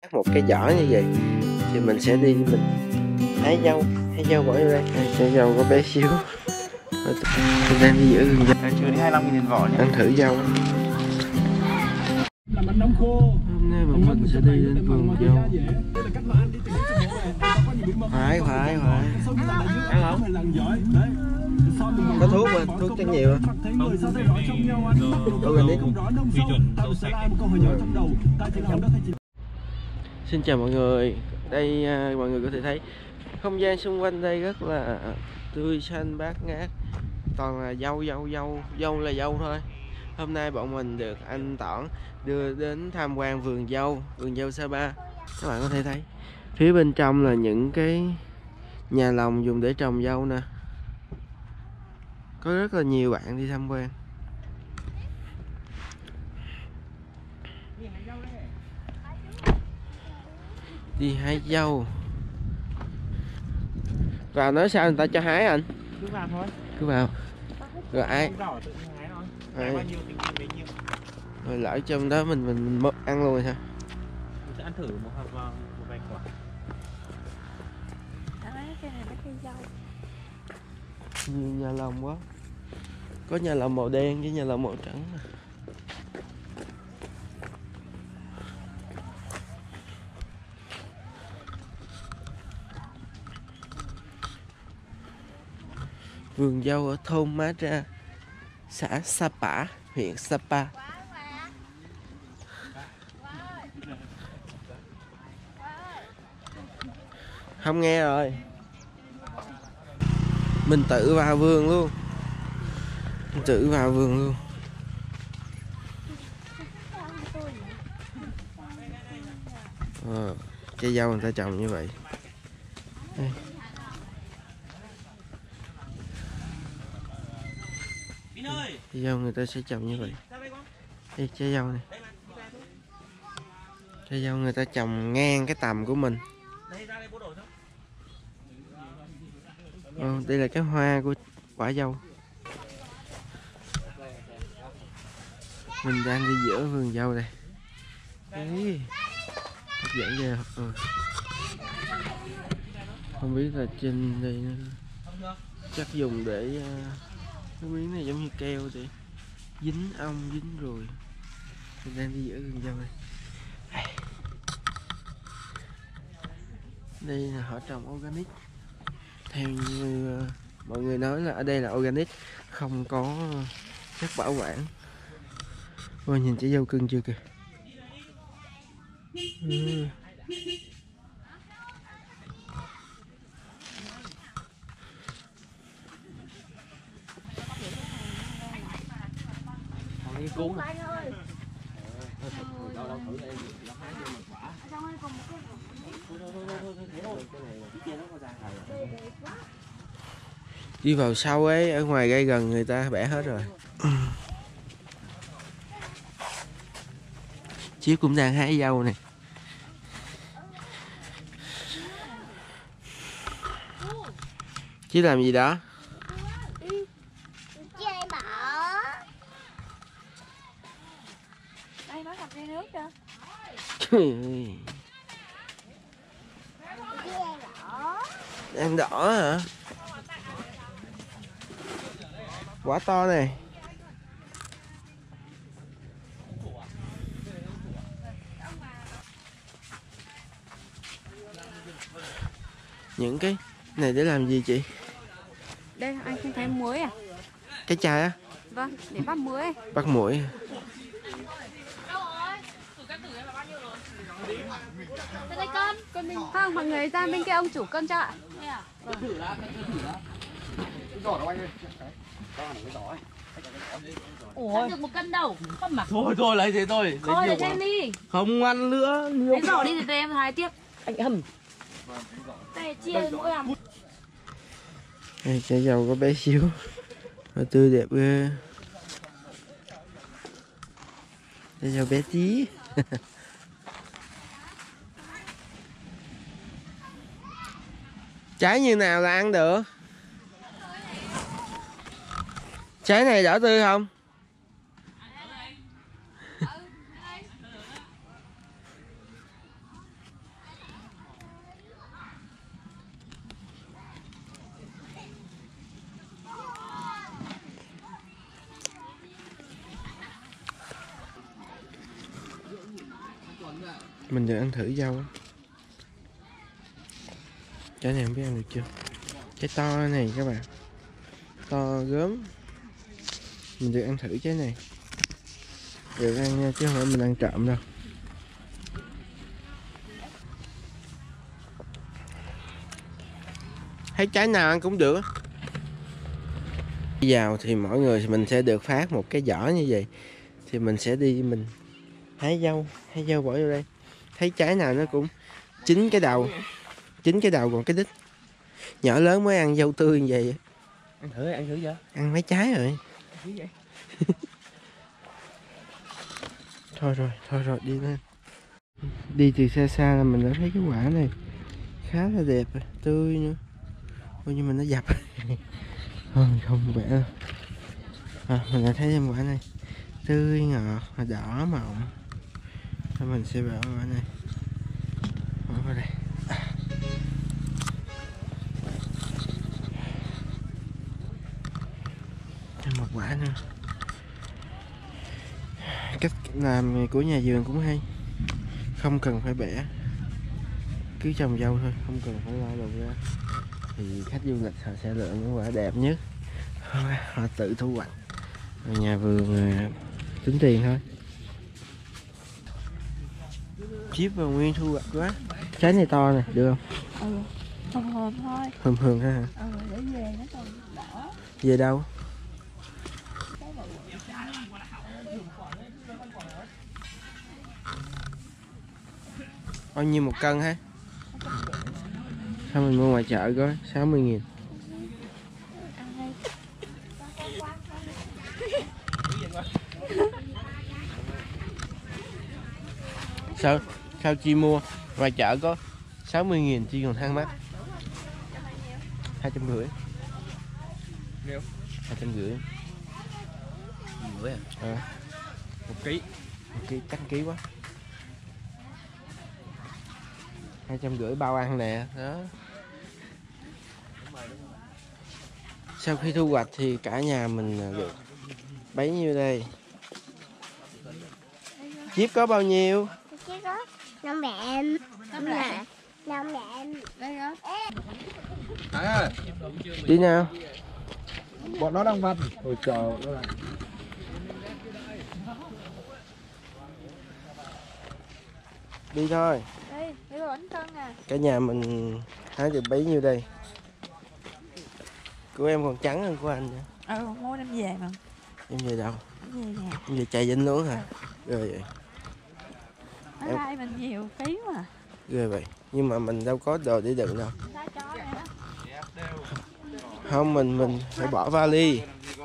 một cái giỏ như vậy thì mình sẽ đi mình hái dâu bỏ vô đây. Trái dâu có bé xíu. Mình đang đi giữa rừng dâu. Chưa đi 25.000 tiền vỏ nhé. Ăn thử dâu. Làm bánh nóng khô. Hôm nay bọn mình sẽ đi đến vườn dâu. Phải. Ăn không? Có thuốc mà, thuốc chắc nhiều. Organic. Quy chuẩn rau sạch. Xin chào mọi người. Đây mọi người có thể thấy không gian xung quanh đây rất là tươi xanh bát ngát, toàn là dâu là dâu thôi. Hôm nay bọn mình được anh Toản đưa đến tham quan vườn dâu Sapa. Các bạn có thể thấy phía bên trong là những cái nhà lồng dùng để trồng dâu nè. Có rất là nhiều bạn đi tham quan. Đi hái dâu. Vào nói sao người ta cho hái anh? Cứ vào thôi. Cứ vào. Rồi ai? Rồi lỡ trong đó mình mất ăn luôn rồi hả? Mình sẽ ăn thử một vài quả. Nhiều nhà lồng quá. Có nhà lồng màu đen với nhà lồng màu trắng. Vườn dâu ở thôn Má Tra, xã Sapa, huyện Sapa. Không nghe rồi. Mình tự vào vườn luôn. Cây dâu người ta trồng như vậy. Đây. Cây dâu người ta sẽ trồng như vậy. Đây trái dâu này. Trái dâu người ta trồng ngang cái tầm của mình. Đây là cái hoa của quả dâu. Mình đang đi giữa vườn dâu đây. Đấy. Hấp dẫn ghê. Không biết là trên đây nó chắc dùng để cái miếng này giống như keo để dính ong dính ruồi. Mình đang đi giữa vườn dâu đây. Đây là họ trồng organic. Theo như mọi người nói là ở đây là organic, không có chất bảo quản. Ôi nhìn trái dâu cưng chưa kìa. Cái cuốn này. Đi vào sau ấy, ở ngoài gây gần người ta bẻ hết rồi. Chiếc cũng đang hái dâu này. Chiếc làm gì đó? Đây nó cầm chai nước chưa? Em đỏ hả? Quả to này. Những cái này để làm gì chị? Đây anh không thấy muối à? Cái chai á? Vâng, để bắt muối. Bắt muỗi. Đây con mình không, mọi người ra bên kia ông chủ cân cho ạ. Ủa, được 1 cân đâu, không mà. Thôi lấy thế thôi. Thôi để thêm đi. Không ăn nữa. Lấy giỏ đi thì em hái tiếp. Anh hầm. Đây chia mỗi làm. Đây trái dâu có bé xíu. Nó tươi đẹp ghê. Trái dâu bé tí. Trái như nào là ăn được? Trái này đỏ tươi không? Mình được ăn thử dâu. Trái này không biết ăn được chưa. Trái to này các bạn, to gớm. Mình được ăn thử trái này. Được ăn nha, chứ không phải mình ăn trộm đâu. Thấy trái nào ăn cũng được. Đi vào thì mỗi người mình sẽ được phát một cái giỏ như vậy. Thì mình sẽ đi mình hái dâu bỏ vô đây. Thấy trái nào nó cũng chín cái đầu còn cái đít. Nhỏ lớn mới ăn dâu tươi như vậy. Ăn thử chưa? Ăn mấy trái rồi. Thôi rồi đi lên. Đi từ xa xa là mình đã thấy cái quả này khá là đẹp, tươi nữa. Ôi nhưng mà nó dập. Không bẻ đâu. Mình đã thấy thêm quả này tươi ngọt, đỏ mọng. Thôi mình sẽ bỏ quả này, bỏ vào đây. Thêm một quả nữa. Cách làm của nhà vườn cũng hay, không cần phải bẻ, cứ trồng dâu thôi, không cần phải lo đầu ra. Thì khách du lịch họ sẽ lựa những quả đẹp nhất, họ tự thu hoạch. Rồi nhà vườn tính tiền thôi. Chip và nguyên thu hoạch quá. Trái này to nè, được không? Hờm thôi. Hờm thôi hả? Để về nó còn đỏ. Về đâu? Bao nhiêu một cân hả? Sao mình mua ngoài chợ có 60.000. Sao chi mua ngoài chợ có 60.000 chi còn thang mắt. 250. 250. Nhiều à? 1 ký. 1 ký chắc ký quá. 250 bao ăn nè đó. Sau khi thu hoạch thì cả nhà mình được bấy nhiêu đây? Chip có bao nhiêu? Chip có 5 lạng. 5 lạng. Đây đó. Đi nào. Bọn nó đang văn. Ôi trời ơi. Đi thôi. Đây là bánh cân à. Cả nhà mình hái được bấy nhiêu đây? Của em còn trắng hơn của anh nữa. Mua đem về mà. Em về đâu? Về nhà. Em về Trà Vinh luôn hả? Rồi vậy. Ở đây mình nhiều ký mà. Ghê vậy. Nhưng mà mình đâu có đồ để đựng đâu. Không, mình phải bỏ vali.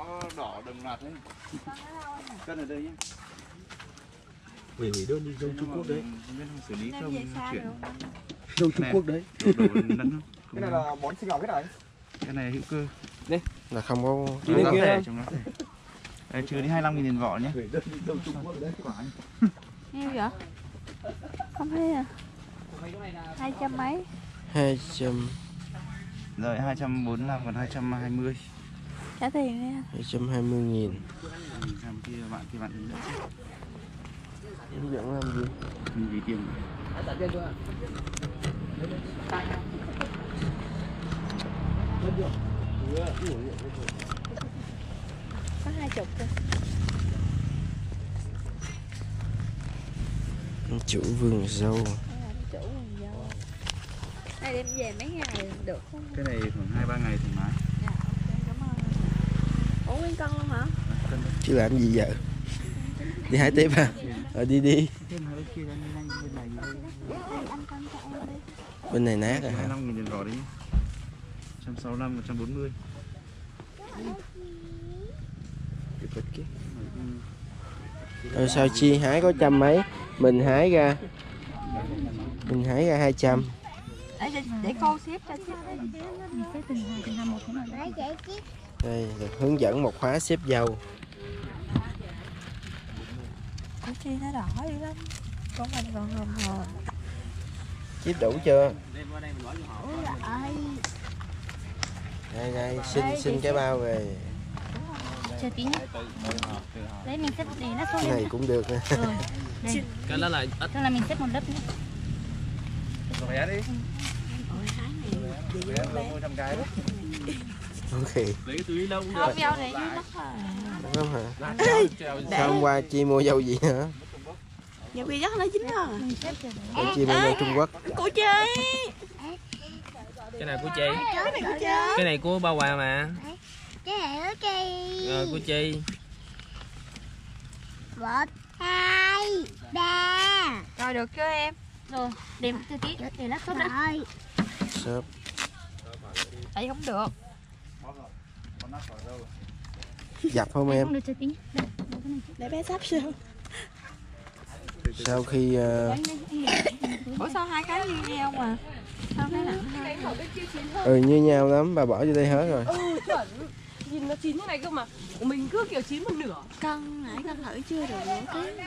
Hủy đơn đi dâu Trung Quốc đấy. Xử lý không chuyển Dâu Trung Quốc đấy. cái này là bón sinh học hết rồi. Cái này hữu cơ. Đây Là không có Nó thể trong nó thể. Đây, trừ đi 25.000 tiền vỏ nhé. Nhiêu vậy? Không thấy à. 200 mấy. 200. Rồi 245 còn 220. Trả tiền đi. 220.000. Kia bạn hướng dẫn. Hướng dẫn làm gì? Vì tiền. Có 20 thôi. Chủ vườn dâu. Chủ vườn dâu. Đây đem về mấy ngày được không? Cái này khoảng 2-3 ngày thoải mái. Dạ, ok, cảm ơn. Ủa nguyên cân luôn hả? Chứ làm gì giờ? Đi hái tiếp à? Rồi đi. Bên này nát rồi hả? 25.000 tiền vỏ đấy nhé. 165, 140. Rồi sao chi hái có trăm mấy, mình hái ra 200. Để cô xếp cho chị. Đây được hướng dẫn một khóa xếp dâu. Cô chi nó đỏ dữ lắm. Con mình còn hồng. Xếp đủ chưa? Ôi Đây xin cái bao về. chờ tí nhé. Đấy mình xếp để nó xuống Cái này cũng được nè. rồi. Đây. Cái đó là ít. Tức là mình xếp một lớp nữa. Vé đi. Vé mua 100 cái đó. Ok. Lấy cái túi lông được. Không dâu này nó phải. Đúng không hả? Sao hôm qua Chi mua dâu gì hả? Dạ bây giờ nó dính rồi. Mình xếp rồi. Còn Chi mua dâu Trung Quốc. Cô chơi. Cái này của Chi. Cái này cô chơi. Cái này của Ba Hòa mà. Cái này ở cây. Rồi của Chi. 1, 2, 3. Rồi được chưa em? Rồi, để từ tí để lát sốt đã. Rồi. Shop. Đấy không được. Dập không Không em? được chờ tí nhé. Đây, cái này. Để bé sắp sương. Sau khi Ủa sao hai cái như nhau mà? Sao cái nặng hơn? như nhau lắm, bà bỏ vô đây hết rồi. Chuẩn. Nhìn nó chín như này cơ mà. Mình cứ kiểu chín một nửa. Cân nãy con thử chưa được nửa ký.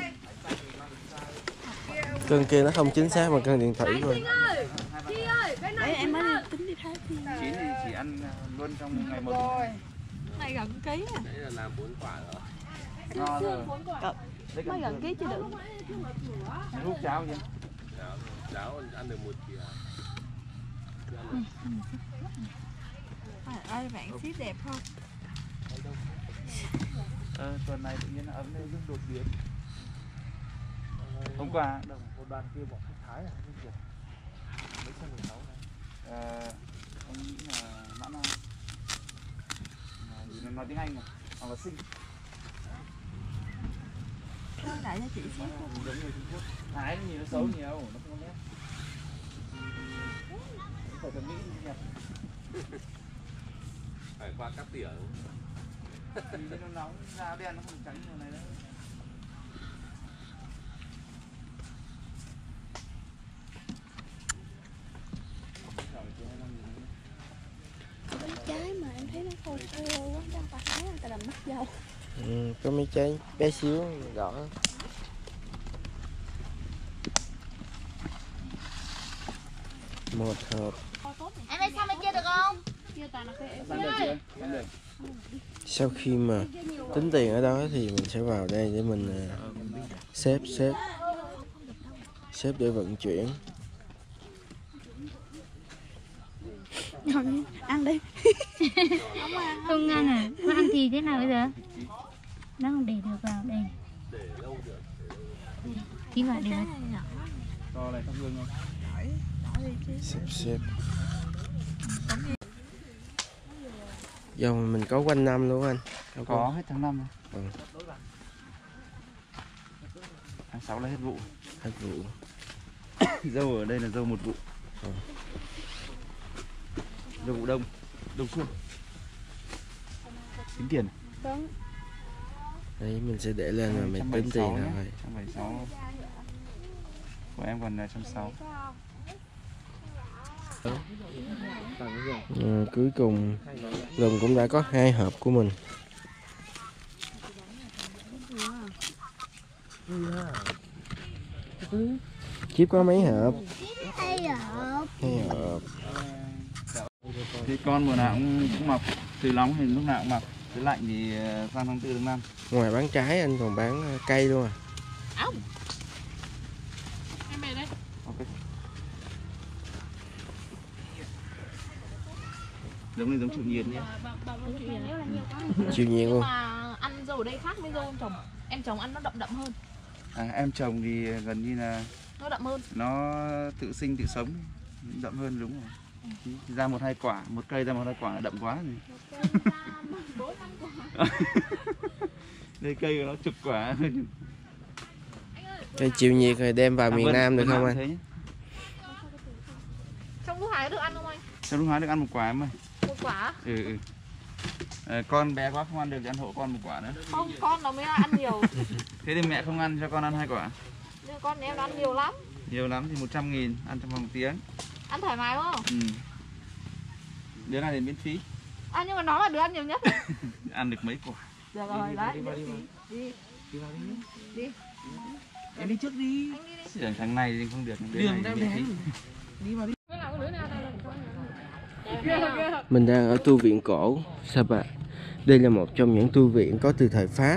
Cân kia nó không chính xác mà cân điện thủy thôi. Chi ơi, cái Đấy em mới đi tính đi thái thì. Chín thì chỉ ăn luôn trong ngày một. Này gần ký à. Đấy là làm 4 quả rồi. No rồi. Mới gần ký chưa được. Hút cháo chứ. Cháo ăn được 1 kìa. Ơi bạn xếp đẹp không? Tuần này tự nhiên nó ấm lên rất đột biến. Hôm qua một đoàn kia bỏ khách Thái à hay gì? Mấy 16 này. Ông nghĩ là Mã Nam. Nó nói tiếng Anh mà, hoặc là Sinh. Đại cho chị xếp. Giống người Trung Quốc. Thái nó nhìn nó xấu nhiều, nó không có nét. Phải thẩm mỹ như Nhật. Phải qua cắt tỉa đúng không? Vì nó nóng, da đen nó không trắng như này đấy. Mấy trái mà em thấy nó khô khô quá, đang phải thấy người ta làm mất dâu. Có mấy trái bé xíu đỏ. Một hộp. Em ơi sao mày chơi được không? Sang được chưa? Sang được. Sau khi mà tính tiền ở đó thì mình sẽ vào đây để mình xếp để vận chuyển. Ăn đi. Không ăn à? Nó ăn thì thế nào bây giờ? Nó không để được vào đây. Tí vào để vào. To này thắp hương không? Xếp. Dầu mình có quanh năm luôn anh. Có hết tháng 5 rồi. Tháng 6 là hết vụ. Hết vụ. Dâu ở đây là dâu một vụ. Dâu vụ đông xuân. Tính tiền. Vâng. Đấy mình sẽ để lên rồi mình tính tiền rồi. 176. Của em còn 160. Cuối cùng Lùng cũng đã có 2 hộp của mình. Chip có mấy hộp? 2 hộp. 2 hộp. Thì con mùa nào cũng mọc, từ nóng thì lúc nào cũng mọc, từ lạnh thì sang tháng 4 tháng 5. Ngoài bán trái anh còn bán cây luôn à? Em về đây. Ok. Giống như giống chịu nhiệt nhé. Chịu nhiệt luôn. Mà ăn dâu ở đây khác với dâu em trồng. Em trồng ăn nó đậm hơn. Em trồng thì gần như là Nó đậm hơn. nó tự sinh tự sống, đậm hơn đúng rồi. Ra 1-2 quả, một cây ra 1-2 quả là đậm quá rồi. Đây cây của nó chục quả. Cây chịu nhiệt rồi đem vào miền Nam được không anh? Trong lúc hái được ăn không anh? Trong lúc hái được ăn 1 quả em ơi. 1 quả? Ừ. Con bé quá không ăn được thì ăn hộ con 1 quả nữa. Không, con nó mới ăn nhiều. Thế thì mẹ không ăn cho con ăn 2 quả. Nhưng con em ăn nhiều lắm. Nhiều lắm thì 100.000 ăn trong vòng 1 tiếng. Ăn thoải mái đúng không? Đứa này thì miễn phí. Nhưng mà nó là đứa ăn nhiều nhất. Ăn được mấy quả. Được rồi, đấy. Đi. Em đi trước đi. Thằng này thì không được. Đường đang miễn phí. Đi vào đi. Mình đang ở tu viện cổ Sapa. Đây là một trong những tu viện có từ thời Pháp.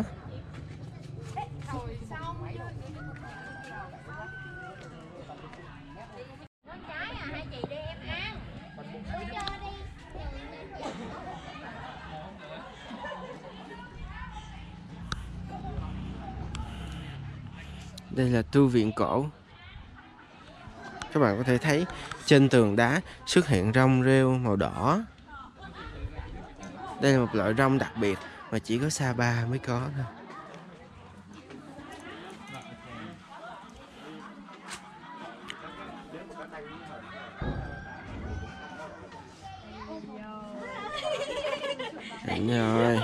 Đây là tu viện cổ. Các bạn có thể thấy trên tường đá xuất hiện rong rêu màu đỏ. Đây là một loại rong đặc biệt mà chỉ có Sapa mới có thôi. Đúng rồi.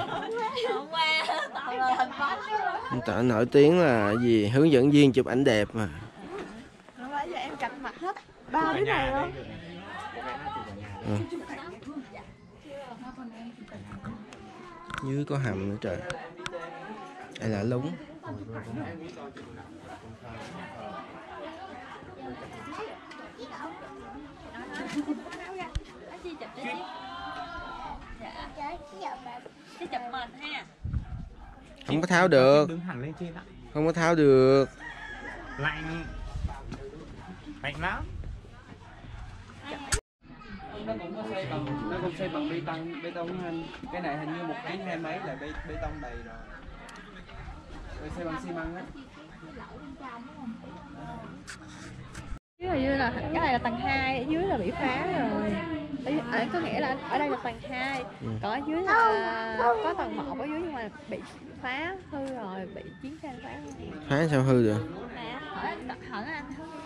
Tỏ nổi tiếng là gì? Hướng dẫn viên chụp ảnh đẹp mà. Bây giờ em cạnh mặt hết 3 đứa này luôn. Dưới có hầm nữa trời. Đây là lúng. Cái chụp mình ha. Không có tháo được. Đứng hẳn lên trên ạ. Không có tháo được. Lạnh. Lạnh lắm. Nó cũng xây bằng bê tông anh. Cái này hình như 1,2 mấy là bê tông đầy rồi. Rồi xây bằng xi măng á. Dưới hình như là cái này là tầng 2, ở dưới là bị phá rồi. Có nghĩa là ở đây là tầng 2, còn ở dưới là có tầng 1 ở dưới nhưng mà bị phá hư rồi, bị chiến tranh phá. Phá sao hư được? Hỏi anh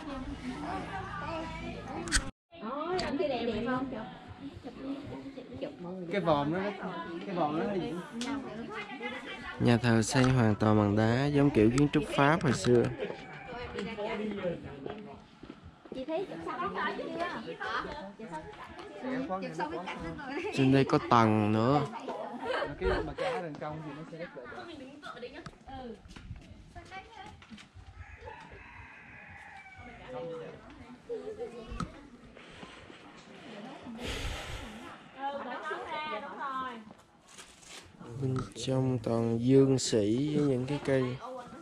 Cái vòm nó gì? Nhà thờ xây hoàn toàn bằng đá giống kiểu kiến trúc Pháp hồi xưa. Trên đây có tầng nữa. Mà cái á đường cong thì nó sẽ rất là đẹp. Bên trong toàn dương sĩ với những cái cây.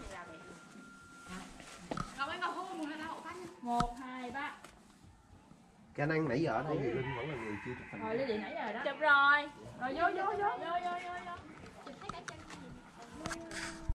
1, 2, 3. Cái anh nãy giờ ở đây thì Linh vẫn là người chưa chụp hình. Rồi Lý Dị nãy giờ đó. Chụp rồi. Rồi vô.